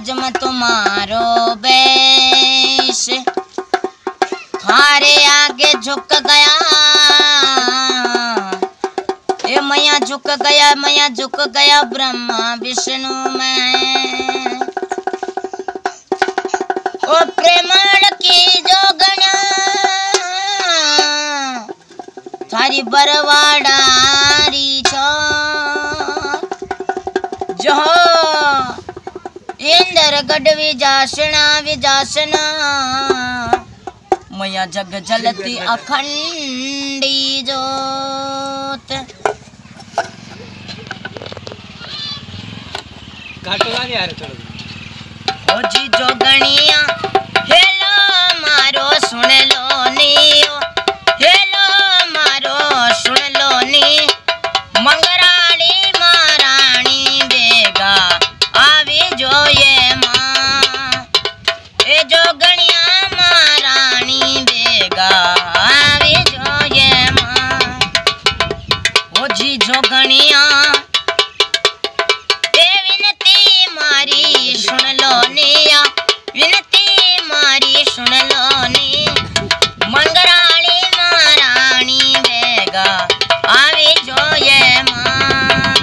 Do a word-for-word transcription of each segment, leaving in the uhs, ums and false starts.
आज मैं तुम्हारो बेश थारे आगे झुक गया। ये मैया झुक गया, मैया झुक गया ब्रह्मा विष्णु में। ओ प्रेमण की जोगना थारी बरवाडारी छो जो इंद्र गढ़ विजासना विजासना मैया जग जलती अखंडी जोत। ओ जी जोगणिया हेलो मारो सुन लो नियो, हेलो मारो सुन लो नी। मंगराणी महारानी बेगा आवी जो ये माँ। ए जोगणिया महारानी बेगा आवी जो ये माँ। ओ जी जोगणिया सुन लो निया, विनती मारी सुन लो नी। मंगराणी महारानी बेगा आवी जो ये माँ।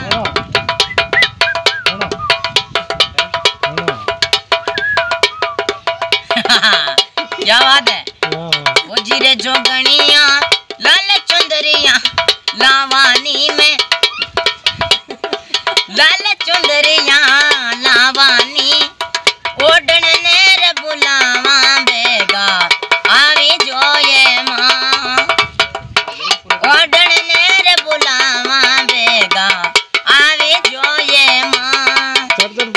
क्या बात है। वो जीरे जोगणिया लाल चुंदरिया लावानी में, लाल चुंदरिया लावानी ओढ़न नेर बुलावा बेगा आवी जो ये माँ। ओढ़न नेर बुलावा बेगा आवी जो ये माँ।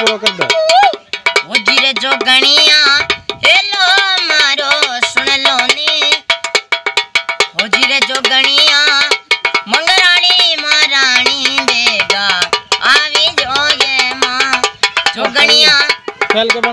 वो जीरे जोगणिया हेलो मारो सुन लो नी। वो जीरे जोगणिया मंगराणी महारानी बेगा आवी जो ये माँ। जोगणिया